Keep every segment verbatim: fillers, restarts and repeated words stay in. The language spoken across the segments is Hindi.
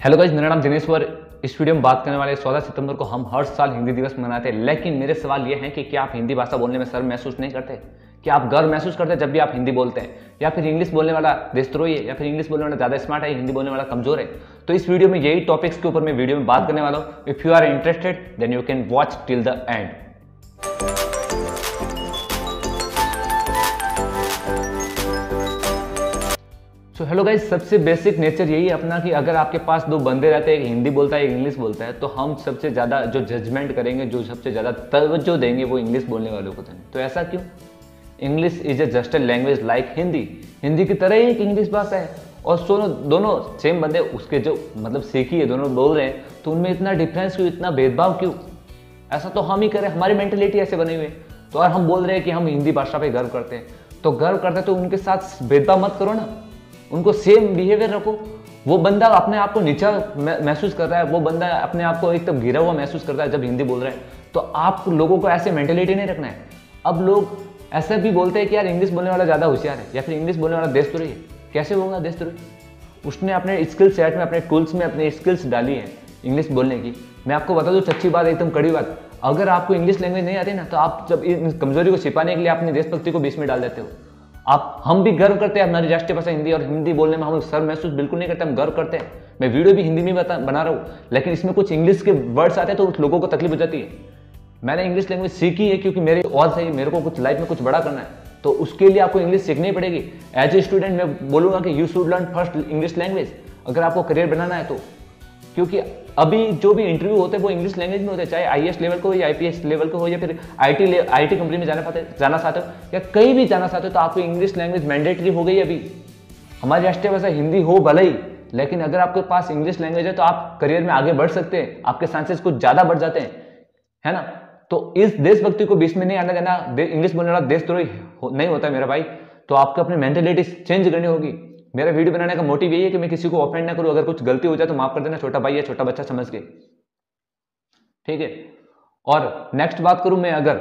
हेलो गाइस, मेरा नाम दिनेश और इस वीडियो में बात करने वाले चौदह सितंबर को हम हर साल हिंदी दिवस मनाते हैं। लेकिन मेरे सवाल ये हैं कि क्या आप हिंदी भाषा बोलने में शर्म महसूस नहीं करते? क्या आप गर्व महसूस करते हैं जब भी आप हिंदी बोलते हैं? या फिर इंग्लिश बोलने वाला देशद्रोही है, या फिर इंग्लिश बोलने वाला ज़्यादा स्मार्ट है, हिंदी बोलने वाला कमजोर है? तो इस वीडियो में यही टॉपिक्स के ऊपर मैं वीडियो में बात करने वाला हूँ। If you are interested then you can watch till the end. So hello guys, सबसे बेसिक नेचर यही है अपना कि अगर आपके पास दो बंदे रहते हैं, एक हिंदी बोलता है एक इंग्लिश बोलता है, तो हम सबसे ज़्यादा जो जजमेंट करेंगे, जो सबसे ज़्यादा तवज्जो देंगे वो इंग्लिश बोलने वालों को देंगे। तो ऐसा क्यों? English is a just a language like Hindi. Hindi की तरह ही एक इंग्लिश भाषा है और दोनों दोनों सेम बंदे उसके जो मतलब सीखी है, दोनों बोल रहे हैं, तो उनमें इतना डिफरेंस क्यों, इतना भेदभाव क्यों? ऐसा तो हम ही करें, हमारी मेंटेलिटी ऐसे बनी हुई है। तो और हम बोल रहे हैं कि हम हिंदी भाषा पर गर्व करते हैं, तो गर्व करते हैं तो उनके साथ भेदभाव मत करो ना, उनको सेम बिहेवियर रखो। वो बंदा अपने आप को नीचा महसूस कर रहा है, वो बंदा अपने आप को एकदम गिरा हुआ महसूस करता है जब हिंदी बोल रहा है, तो आप लोगों को ऐसे मेंटेलिटी नहीं रखना है। अब लोग ऐसा भी बोलते हैं कि यार इंग्लिश बोलने वाला ज़्यादा होशियार है, या फिर इंग्लिश बोलने वाला देशद्रोही है। कैसे होगा देशद्रोही? उसने अपने स्किल सेट में, अपने टूल्स में अपने स्किल्स डाली है इंग्लिश बोलने की। मैं आपको बता दूँ सच्ची बात, एकदम कड़ी बात, अगर आपको इंग्लिश लैंग्वेज नहीं आती ना, तो आप जब इस कमजोरी को छिपाने के लिए अपनी देशभक्ति को बीच में डाल देते हो। आप हम भी गर्व करते हैं हमारी राष्ट्रीय भाषा हिंदी, और हिंदी बोलने में हम शर्म महसूस बिल्कुल नहीं करते, हम गर्व करते हैं। मैं वीडियो भी हिंदी में बता बना रहा हूँ, लेकिन इसमें कुछ इंग्लिश के वर्ड्स आते हैं तो उस लोगों को तकलीफ हो जाती है। मैंने इंग्लिश लैंग्वेज सीखी है क्योंकि मेरे और सही मेरे को कुछ लाइफ में कुछ बड़ा करना है, तो उसके लिए आपको इंग्लिश सीखनी पड़ेगी। एज ए स्टूडेंट मैं बोलूँगा कि you should learn first English language, अगर आपको करियर बनाना है तो। क्योंकि अभी जो भी इंटरव्यू होते हैं वो इंग्लिश लैंग्वेज में होते हैं, चाहे आईएएस लेवल को हो या आईपीएस लेवल को हो, या फिर आईटी आईटी कंपनी में जाना पाते जाना चाहते हो या कहीं भी जाना चाहते हो, तो आपको इंग्लिश लैंग्वेज मैंडेटरी हो गई। अभी हमारी राष्ट्रीय भाषा हिंदी हो भले ही, लेकिन अगर आपके पास इंग्लिश लैंग्वेज है तो आप करियर में आगे बढ़ सकते हैं, आपके चांसेस कुछ ज़्यादा बढ़ जाते हैं, है ना। तो इस देशभक्ति को बीच में नहीं आने देना। इंग्लिश बोलने वाला देशद्रोही नहीं होता मेरा भाई, तो आपको अपनी मेंटेलिटी चेंज करनी होगी। मेरा वीडियो बनाने का मोटिव यही है कि मैं किसी को ऑफेंड ना करूं, अगर कुछ गलती हो जाए तो माफ कर देना, छोटा भाई है, छोटा बच्चा समझ के, ठीक है। और नेक्स्ट बात करूं मैं, अगर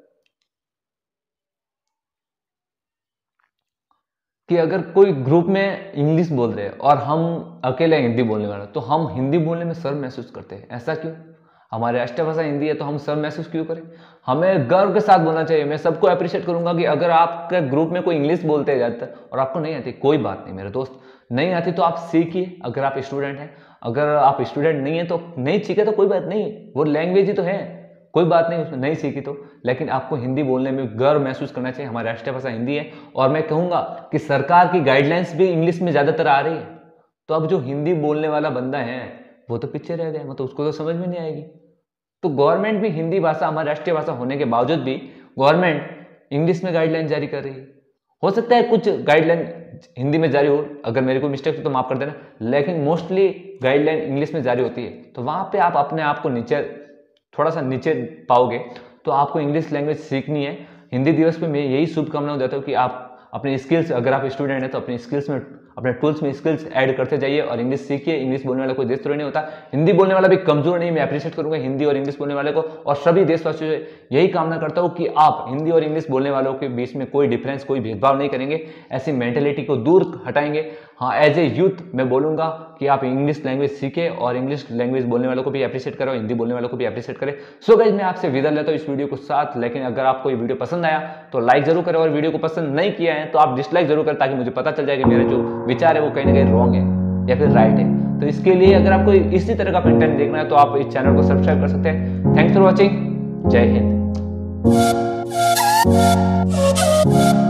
कि अगर कोई ग्रुप में इंग्लिश बोल रहे हैं और हम अकेले हिंदी बोलने वाले, तो हम हिंदी बोलने में शर्म महसूस करते हैं। ऐसा क्यों? हमारी राष्ट्रीय भाषा हिंदी है तो हम शर्म महसूस क्यों करें? हमें गर्व के साथ बोलना चाहिए। मैं सबको अप्रिशिएट करूंगा कि अगर आपके ग्रुप में कोई इंग्लिश बोलते हैं ज़्यादातर और आपको नहीं आती, कोई बात नहीं मेरे दोस्त, नहीं आती तो आप सीखिए। अगर आप स्टूडेंट हैं, अगर आप स्टूडेंट नहीं है तो नहीं सीखे तो कोई बात नहीं, वो लैंग्वेज ही तो है, कोई बात नहीं उसमें नहीं सीखी तो। लेकिन आपको हिंदी बोलने में गर्व महसूस करना चाहिए। हमारी राष्ट्रीय भाषा हिंदी है, और मैं कहूँगा कि सरकार की गाइडलाइंस भी इंग्लिश में ज़्यादातर आ रही है, तो अब जो हिंदी बोलने वाला बंदा है वो तो पीछे रह गया, मतलब उसको तो समझ में नहीं आएगी। तो गवर्नमेंट भी हिंदी भाषा हमारी राष्ट्रीय भाषा होने के बावजूद भी गवर्नमेंट इंग्लिश में गाइडलाइन जारी कर रही है। हो सकता है कुछ गाइडलाइन हिंदी में जारी हो, अगर मेरे को मिस्टेक हो तो माफ कर देना, लेकिन मोस्टली गाइडलाइन इंग्लिश में जारी होती है। तो वहाँ पे आप अपने आप को नीचे, थोड़ा सा नीचे पाओगे, तो आपको इंग्लिश लैंग्वेज सीखनी है। हिंदी दिवस पे मैं यही शुभकामनाएं देता हूँ कि आप अपने स्किल्स, अगर आप स्टूडेंट हैं तो अपनी स्किल्स में, अपने टूल्स में स्किल्स ऐड करते जाइए और इंग्लिश सीखिए। इंग्लिश बोलने वाला कोई देशद्रोही नहीं होता, हिंदी बोलने वाला भी कमजोर नहीं। मैं अप्रिशिएट करूंगा हिंदी और इंग्लिश बोलने वाले को, और सभी देशवासियों से यही कामना करता हूं कि आप हिंदी और इंग्लिश बोलने वालों के बीच में कोई डिफरेंस, कोई भेदभाव नहीं करेंगे, ऐसी मेंटेलिटी को दूर हटाएंगे। हाँ, एज ए यूथ मैं बोलूंगा कि आप इंग्लिश लैंग्वेज सीखें और इंग्लिश लैंग्वेज बोलने वालों को भी अप्रिशिएट करो, हिंदी बोलने वालों को भी अप्रिशिएट करें। सो गाइस, मैं आपसे विदा लेता हूँ इस वीडियो को साथ। लेकिन अगर आपको ये वीडियो पसंद आया तो लाइक जरूर करें, और वीडियो को पसंद नहीं किया है तो आप डिसलाइक जरूर करें, ताकि मुझे पता चल जाए कि मेरे जो विचार है वो कहीं ना कहीं रॉन्ग है या फिर राइट है। तो इसके लिए अगर आपको इसी तरह का कंटेंट देखना है तो आप इस चैनल को सब्सक्राइब कर सकते हैं। Thanks for watching. जय हिंद।